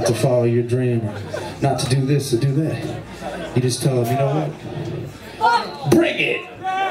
to follow your dream, or not to do this or do that. You just tell them, you know what? Bring it!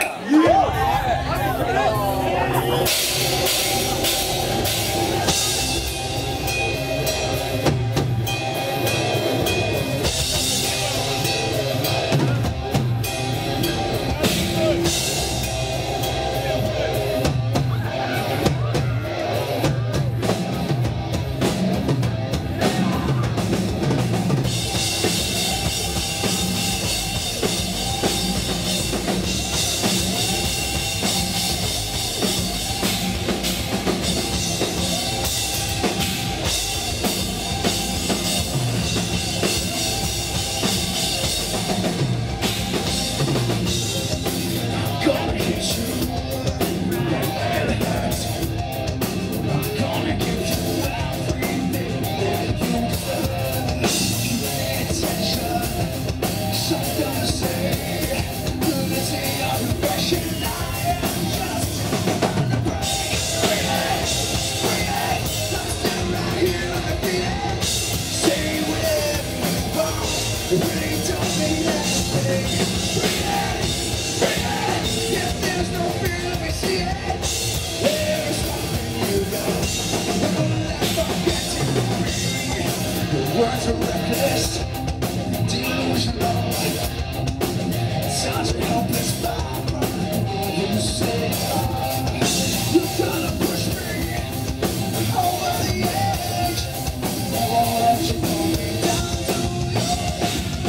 Words are reckless, delusional, such a helpless power. You say, you're gonna push me over the edge. I won't let you pull me down to the earth.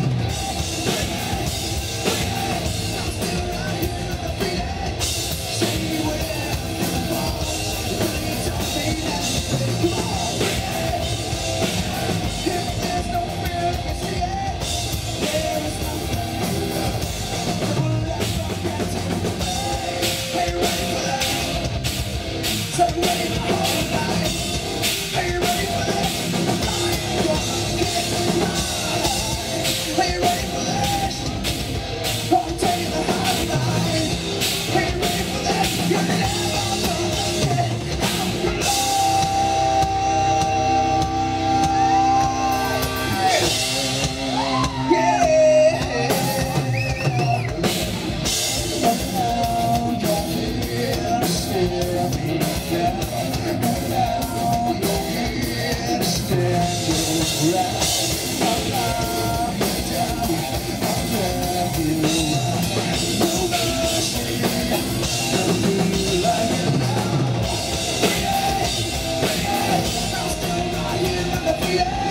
I'm still right here undefeated. Stay wherever you fall. Really don't mean anything. Come on. Yeah.